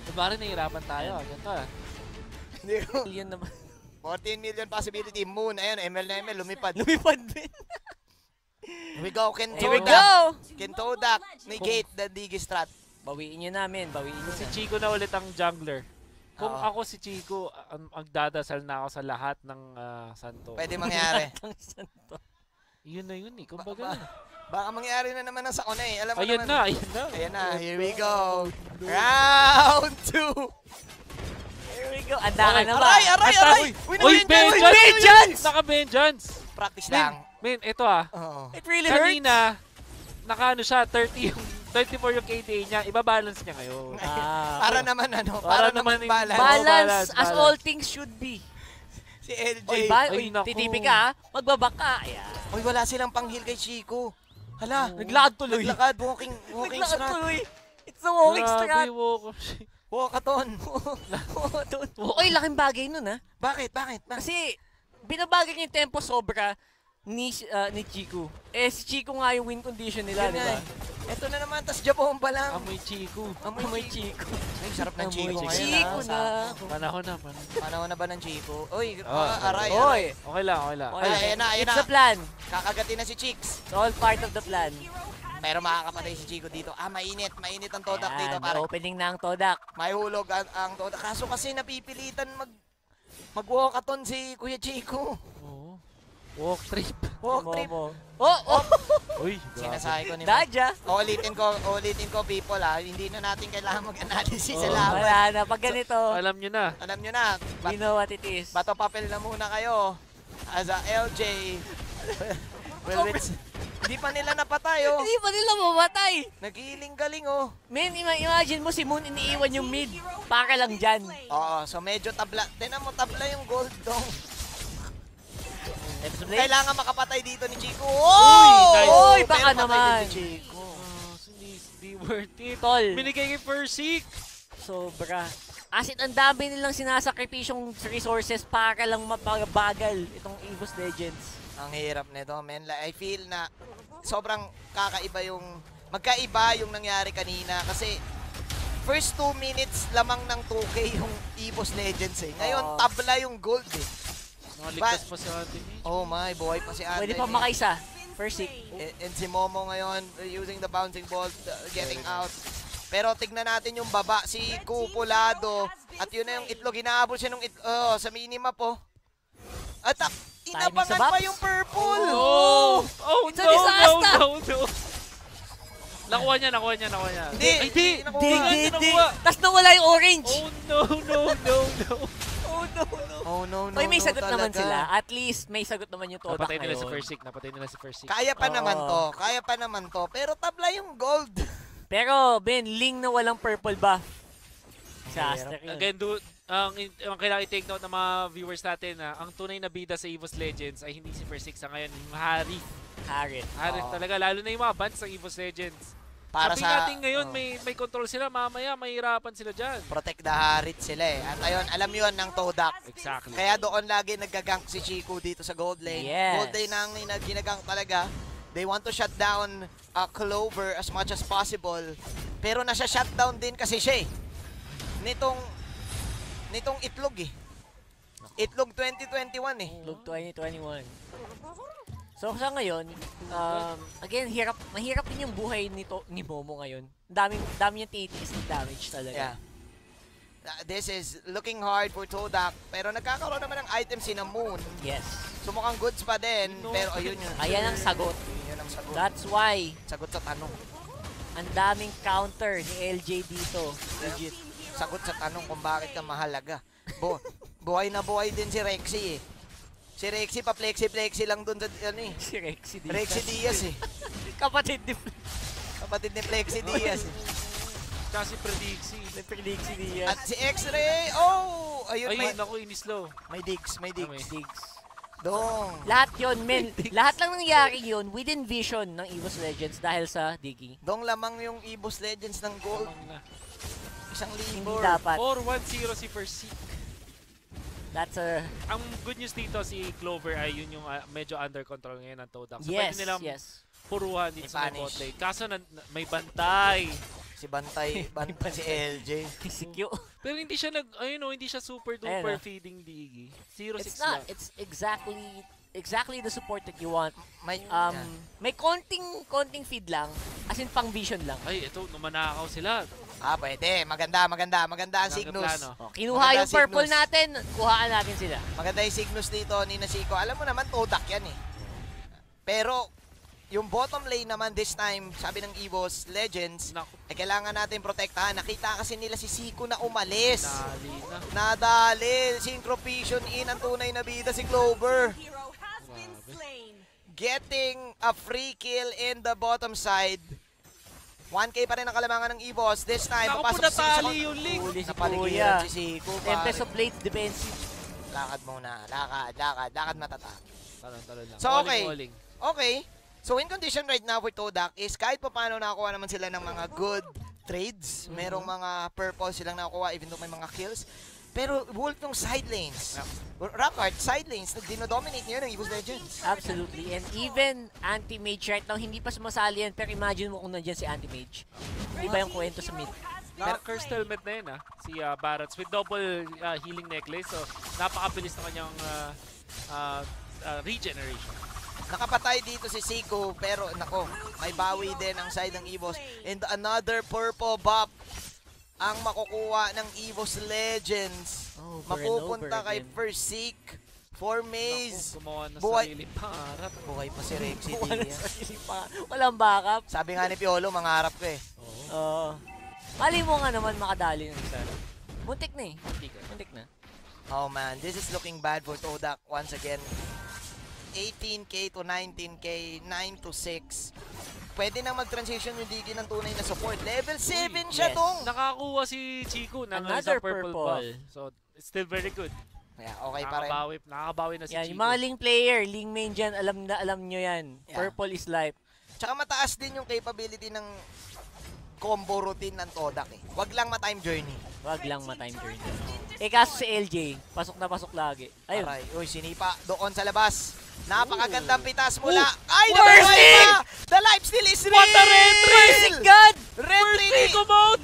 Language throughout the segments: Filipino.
Parang nahihirapan tayo. Ganito ah. Hindi ko. Million naman. 14 million possibility. Moon, ayun, ML na ML, lumipad. Lumipad din. Here we go, Here we Kentodak. go! Kentodak, negate the Digistrat. Bawiin nyo namin, bawiin nyo Si na. Chico na ulit ang jungler. Kung Oo. ako si Chico, magdadasal na ako sa lahat ng santo. Pwede mangyari. Ang santo. Yun na yun eh. Kumbaga. Baka mangyari na naman ang sakuna eh. Alam mo Ayun naman. na, ayun na. Ayan na, here we go. Round 2. Here we go. Anda ka na ba? Aray, aray, Ata- aray! Uy, vengeance! Vengeance! Naka-vengeance! Practice Men, lang. men, ito ah. Oo. It really hurts. Kanina, naka-ano siya, 30 yung 34 yung KDA niya. Iba-balance niya ngayon. Para naman ano, Para para naman naman balance. Balance as balance. all things should be. Si LJ. Oy, Ay, naku. titipi ka ha? Magbaba ka. Ayan. Oy, wala silang pang-heal kay Chico. Hala, Naglakad tuloy. naglakad, walking Naglakad strat. tuloy. It's a walking Grabe, strat. walk. Walkathon. Oy, laking bagay nun ha. Bakit? Bakit? Kasi, binabagay niya yung tempo sobra ni Chico. Eh, si Chico nga yung win condition nila, Yun di nga ba? eh. Ito na naman, tas Japon pa lang. Amoy Chico. Amoy Chico. Ay, sarap ng Chico ngayon. Chico ah. na. Panahon na. Panahon na ba ng Chico? Uy, Oh, aray, Oy, aray. Okay lang, okay lang. Oy, Ay, ayan na, ayan it's na. the plan. Kakagatin na si Chicks. It's all part of the plan. Pero makakapatay si Chico dito. Ah, mainit. Mainit ang Todak Ayan, dito, pare. opening na ang Todak. May hulog ang Todak. Kaso kasi napipilitan mag-walkathon si Kuya Chico. Oo. Walk trip. Walk trip. Momo. Oh! Uy, Sinasabi ko ni Daja! Ulitin ko people ha. Hindi na natin kailangan mag-analysis sa Oo. laban. Wala na. Pag ganito, Alam nyo na. Alam nyo na, we know what it is. bato papel na muna kayo. As a LJ. Well, hindi pa nila napatay oh. Hindi pa nila mamatay. Naghihiling galing oh. Men, imagine mo si Moon iniiwan yung mid. Para lang dyan. Oo, so medyo tabla. Tinan mo, tabla yung gold dong. Blade. Kailangan makapatay dito ni Chico. nice. Oy, Pero baka patay naman. din si Chico. Hindi worth it. Tol. Binigay kay Persik. Sobra. As in, ang dami nilang sinasakripisyong resources para lang mapabagal itong EVOS Legends. Ang hirap nito, men. I feel na sobrang kakaiba yung magkaiba yung nangyari kanina kasi first 2 minutes lamang ng 2K yung EVOS Legends eh. Ngayon, tabla yung gold eh. Nakaligtas pa si Anthony. Oh my, buhay pa si Anthony. Pwede pa makaisa. Persik. And si Momo ngayon, using the bouncing ball, getting out. Pero tignan natin yung baba, si Kupulado. At yun na yung itlog, hinahabol siya nung itlog, sa minima po. At inabangan pa yung purple! Oh! Oh, It's no, a disaster! no. Nakuha niya. Hindi, Hindi! nakuha. Hindi nakuha. Tapos nawala yung orange. Oh, no. Oh, no. Oh no, no, Oy, may no, sagot naman talaga. sila. At least, may sagot naman yung Todak Napatay nila si ngayon. Persik. Kaya pa naman Oo. to, kaya pa naman to. Pero tabla yung gold. Pero, Ben, Ling na walang purple buff. Disaster yun. Again, ang kailangan i-take note ng mga viewers natin na ang tunay na bida sa EVOS Legends ay hindi si Persik sa ngayon, yung Harith. Harith. Oo. Talaga, lalo na yung mga bans ng EVOS Legends. Para Sabi sa natin ngayon, may control sila, mamaya mahirapan sila dyan. protect the Harith sila eh. At ayun, alam yun ng Todak. Exactly. Kaya doon lagi nagagank si Chico dito sa gold lane. Yes. Gold lane ang ginagank talaga. They want to shut down Clover as much as possible. Pero nasa-shutdown din kasi siya eh. Nitong itlog eh. Itlog 2021 eh. Lug 2021. So sa ngayon, again, mahirap din yung buhay ni Momo ngayon. Dami niyang titiis ng damage talaga. Yeah. This is looking hard for Todak. Pero nagkakaroon naman ng items si Moon. Yes. So mukhang goods pa din. Pero ayun yun. Ayan ang sagot. Yun ang sagot. That's why, Sagot sa tanong. ang daming counter ni LJ dito. Legit. Sagot sa tanong kung bakit ka mahalaga. Buhay na buhay din si Rexy eh. Si Rexy pa flexi lang dun sa ano eh. Si Rexy Diaz. Rexy Diaz eh. Kapatid ni Kapatid ni Flexi Diaz eh. Kasi prediksi. Rexy Diaz. At si X-Ray, oh! Ayun, Ayun, ako, inislow. may digs. May Diggs. Dong. Lahat yun, men. Lahat lang nangyari yun within vision ng EVOS Legends dahil sa digging. Dong lamang yung EVOS Legends ng gold. Isang Hindi libor. dapat. 4-1-0 si Persik. That's a... Ang good news dito si Clover ay yun yung medyo under control ngayon ng Todak. So Yes, pwede nilang yes. puruhan dito sa I-punish. bot lane. Kaso may bantay. Si Bantay, si LJ. Si Q. Pero hindi siya hindi siya super Ayan, duper ah. feeding Diggy. 0-6 It's not. lang. It's exactly the support that you want. May, May konting feed lang. As in, pang vision lang. Ay, ito, numanakaw sila. pwede. Maganda ang Ang Cygnus. plano. Oh, kinuha Maganda yung purple Cygnus. natin, kuhaan natin sila. Maganda yung Cygnus dito ni Nasiko. Alam mo naman, Todak yan eh. Pero, yung bottom lane naman this time, sabi ng EVOS Legends, Naku, kailangan natin protektahan. Nakita kasi nila si Siko na umalis. nali na. Nadali. Synchrovision in ang tunay na bida si Clover. Getting a free kill in the bottom side. 1K pa rin ang kalamangan ng EVOS. This time, Naku po, papasok si natali yung link. Huli si Napaligiran Kuya. si Siko. Tempest of Blades defensive. Lakad muna. Lakad matatag. Talon lang. So, okay. Calling. Okay. So, in condition right now for Todak is kahit pa paano nakakuha naman sila ng mga good trades. Merong mga purple silang nakukuha even though may mga kills. Pero Wolf yung side lanes. Rockhart, side lanes. Dinodominate niyo ng EVOS Legends. Absolutely. And even Anti-Mage right now, hindi pa sumasali yan. Pero imagine mo kung nandiyan si Anti-Mage. Iba yung kwento sa mid. Naka-cursed helmet na yun si Barats with double healing necklace. So, napakabilis na kanyang regeneration. Nakapatay dito si Siko pero nako, may bawi din ang side ng EVOS. And another purple buff ang makukuha ng EVOS Legends. Over and Mapupunta over kay again. Perseek for Maze. Naku, gumawa na Buhay. sarili pangarap. Buhay pa si Rexy Wala Diaz. sarili pa. Walang backup. Sabi nga ni Piolo, mangarap ko eh. Oo. Mali mo nga naman makadali ng isa. Muntik na eh. Hindi ka. Muntik na. Oh man, this is looking bad for Todak once again. 18k to 19k, 9 to 6. Pwede nang mag-transition yung Diggy ng tunay na support. Level 7 siya yes. tong! Nakakuha si Chico ng Another isang purple buff. So, it's still very good. Yeah, okay pa rin. Nakakabawi na si Yan, Chico. yung mga Ling player, Ling main dyan, alam nyo yan. Yeah. Purple is life. Tsaka mataas din yung capability ng combo routine ng Todak eh. Wag lang ma-time journey. Wag lang ma-time journey. Kaso si LJ, pasok na pasok lagi. Ayun. Aray, uy, sinipa doon sa labas. Napakagandang pitas mula. Ooh. Ay, Mercy! nabuhay pa! The lifesteal is real! What a red Mercy God! Red Trinity! Chico mode!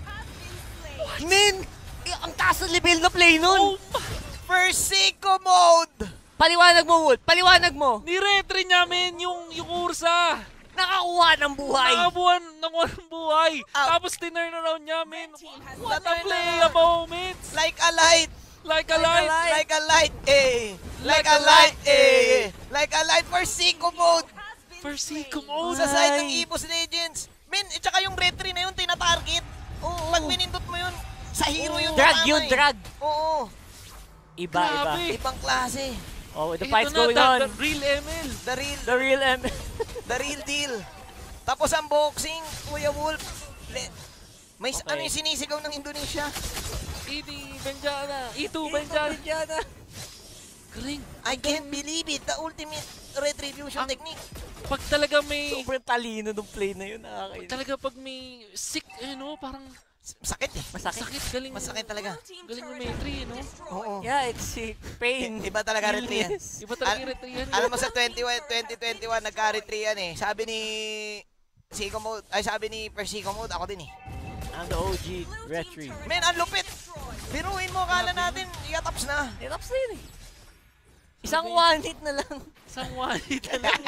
Min! Ang taas ng level na play nun! First Sicko mode! Paliwanag mo, Wood! Paliwanag mo! Ni-retry namin yung Ursa! Nakakuha ng buhay! Nakabuhan ng walang buhay! Ah. Tapos tinurn around niya, man! What a Natay play na. of moments! Like a light! Like a light! Like a light, eh! Like a light, eh! Like a light for Sicko mode! For Chico mode! Sa side ng EVOS Legends! Min, at saka yung retry na yun, tina-target! Oo. Pag pinindot mo yun, sa hero yung Drag tama yun, eh. drag! Oo, Iba, Grabe. iba. ibang klase. Oh, the Ito fight's na, going on. the real ML! The real, The real M. the real deal. Tapos ang boxing, Kuya Wolf. May Okay. ano yung sinisigaw ng Indonesia? Iti Benjana! Itu Benjana! Galing! I can't believe it. The ultimate retribution Ang- technique. Pag talaga may... Sobrang talino ng play na yun. Nakakainis. Talaga pag may sick, parang Sakit eh. Masakit. sakit, galing. Masakit talaga. Galing yung Metri, Oo. Yeah, it's pain. Iba talaga retry yan. Illness. Iba talaga yung retry yan. Alam mo sa 2021 nagka-retry yan eh. Sabi ni Sicko Mode, ay sabi ni Persico Mode, ako din eh. I'm the OG retry. Men, ang lupit. Biruin mo, kala natin, ikataps na. Tapos na yun eh. Isang one hit na lang. Isang one-hit na lang.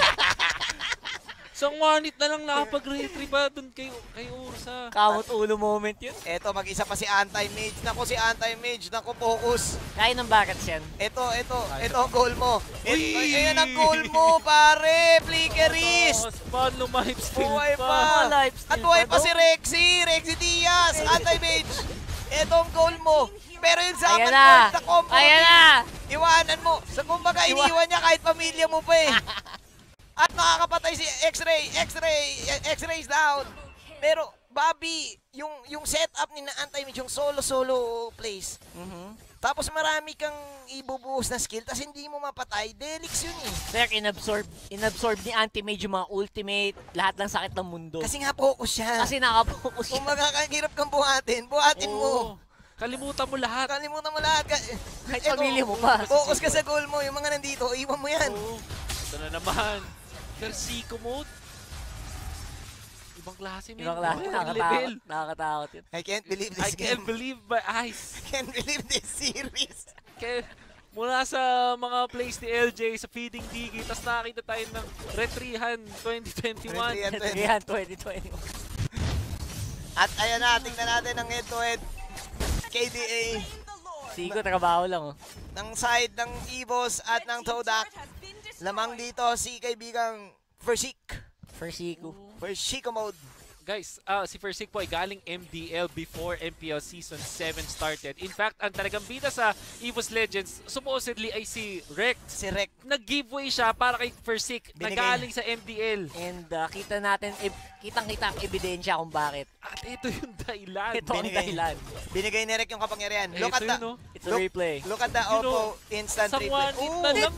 Isang one-hit na lang nakapag-retry pa dun kay Ursa. Kamot ulo moment yun. Eto, mag-isa pa si Anti-Mage. Naku, si Anti-Mage. Naku, focus. Kaya ng bakits yan. Ito ang goal mo. Uy! Ayan ang goal mo, pare. Flickerist. Paano lifesteal Buhay pa? pa. Lifesteal At buhay pa pa si Rexy Diaz. Anti-Mage. Ito ang goal mo. Pero yung sa Ayan akin, na. na combo. Ayan na. Iwanan mo. Sa kumbaga, iniwan niya kahit pamilya mo pa eh. At nakakapatay si X-Ray is down. Pero, Bobby, yung setup ni na Anti-Mage, yung solo plays. Tapos marami kang ibubuhos na skill, tapos hindi mo mapatay. Delix yun eh. Sir, inabsorb ni Anti-Mage yung mga ultimate, lahat ng sakit ng mundo. Kasi nga focus siya. Kasi nakapokus Kung siya. magkakahirap kang buhatin mo. Oo. Kalimutan mo lahat. Kalimutan mo lahat. Kahit Eto, pamilya mo pa. Focus ka sa goal mo. Yung mga nandito, iwan mo yan. Oo. Ito na naman. Persico mode. Ibang klase, man. Ibang klase, Ibang level. nakakatakot yun. I can't believe I this can't game. believe my eyes. I can't believe this series. Kaya, mula sa mga plays ni LJ sa feeding digi, tapos nakakita tayo ng Retrihan 2021. Retrihan. Yan, 2021. At ayan na, tingnan natin ang head-to-head. KDA Sigo, trabaho lang oh. ng side ng Evos at ng Todak. Lamang dito si kaibigang Versik. For Sigo. Versiko mode. Guys, si Versik po ay galing MDL before MPL Season 7 started. In fact, ang talagang bida sa EVOS Legends supposedly ay si Rex. Si Rek. Nag-giveaway siya para kay Versik na Binigay. galing sa MDL. And kita natin, kitang-kita ang ebidensya kung bakit. At ito yung dahilan. Ito ang Binigay. dahilan. Binigay ni Rek yung kapangyarihan. Eh, Look ito at the, yun, no? It's a replay. look at the You Oppo know, instant sa replay. one hit Ooh, na lang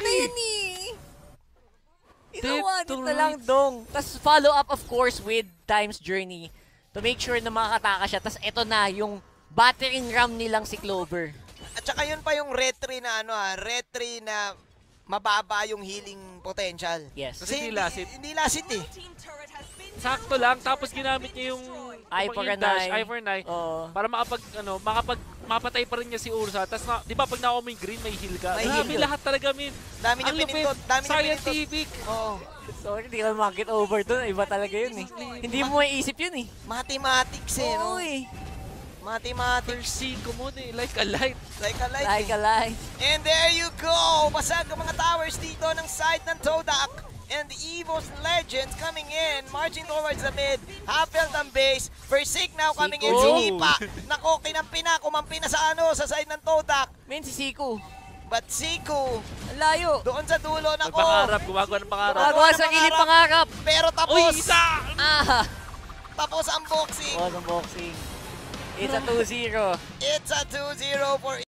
Inawan to ito lang dong. Tapos follow up of course with Time's Journey to make sure na makakataka siya. Tapos ito na yung battering ram nilang si Clover. At saka yun pa yung retry na retry na mababa yung healing potential. Yes. Kasi hindi lasit. Hindi lasit eh. Sakto lang, tapos ginamit niya yung Eye for yung an dash, eye. eye for an eye, Oo. para mapatay pa rin niya si Ursa. Tapos di ba pag nakuha mo yung green, may heal ka. May Grabe, heal. lahat talaga, min. Dami niya Ang lupit, pinindot. Dami niya pinindot. scientific. Oo. Sorry, hindi ka makakit over dun. Iba talaga yun eh. Hindi mo maiisip yun eh. Mathematics eh, no? Oo eh. Mathematics. Versiko mo na like a light. Like a light Like eh. a lie. And there you go! Basag ang mga towers dito ng side ng Todak. And the EVOS Legends coming in, marching towards the mid. Half-health ang base. Versik now coming in. Siko. Sinipa. Nako, kumampi na sa side ng Todak. Men, si Siku. But Siku, Ang layo. doon sa dulo, nako. Nagpangarap, gumagawa ng pangarap. Gumagawa sa gilid pangarap. Pero Uy, tapos, isa! Ah! tapos ang boxing. Oh, ng boxing. It's a 2-0. It's a 2-0 for